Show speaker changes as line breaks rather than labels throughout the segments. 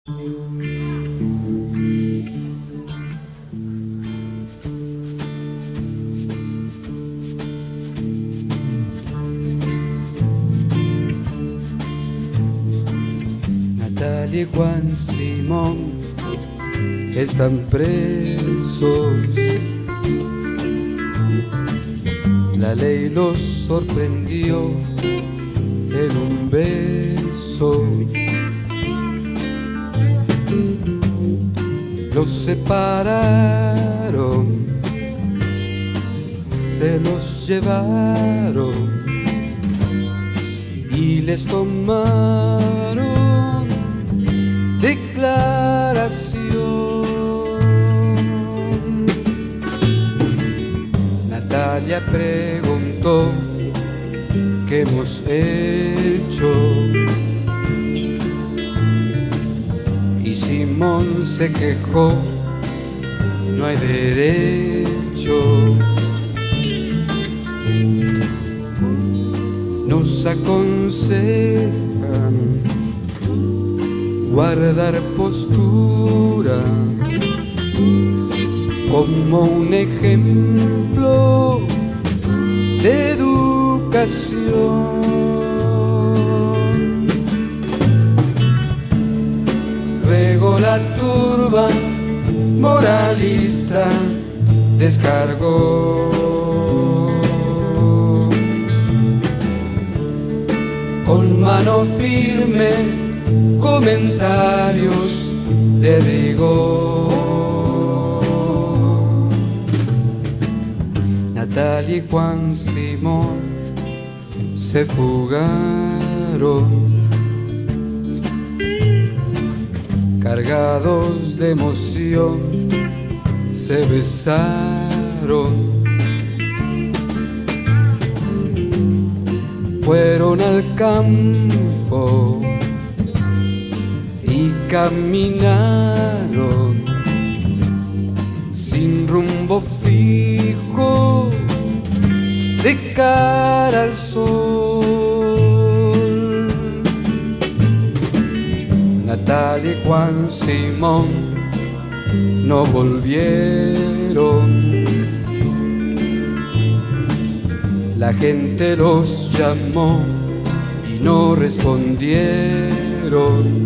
Natalia y Juan Simón están presos. La ley los sorprendió en un beso. Los separaron, se los llevaron y les tomaron declaración. Natalia preguntó: ¿qué hemos hecho? Y Simón se quejó: no hay derecho. Nos aconsejan guardar postura como un ejemplo de educación. Luego la turba moralista descargó con mano firme comentarios de rigor. Natalia y Juan Simón se fugaron, cargados de emoción, se besaron. Fueron al campo y caminaron sin rumbo fijo, de cara al sol. Natalia y Juan Simón no volvieron. La gente los llamó y no respondieron,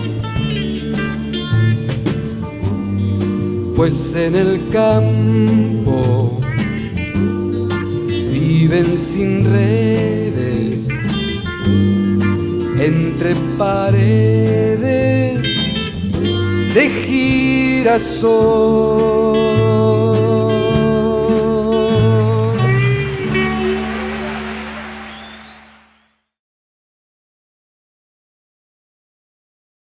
pues en el campo viven sin redes, entre paredes de girasol.